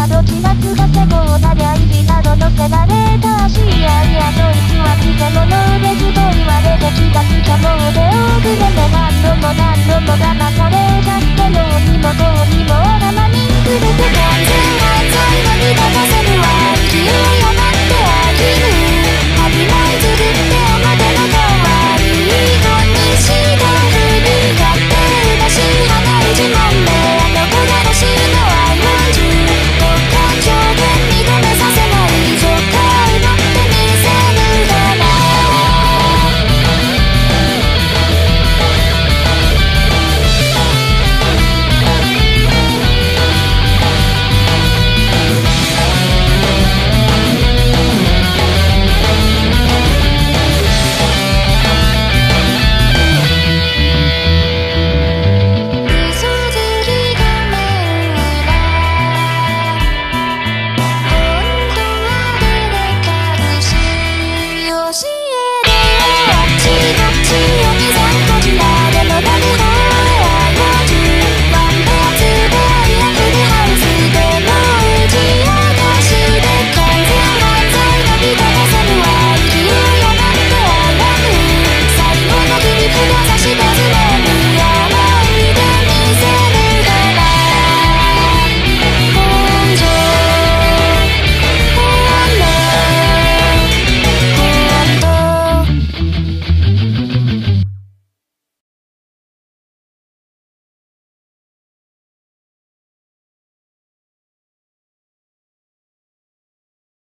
はどちらつがせこうなりゃ意地など乗せられたし、いやいやそいつは偽物ですと言われて気がつきゃもう手遅れで何度も何度も騙されちゃって、ようにもこうにもオーラマにくれてたんじゃないぞ。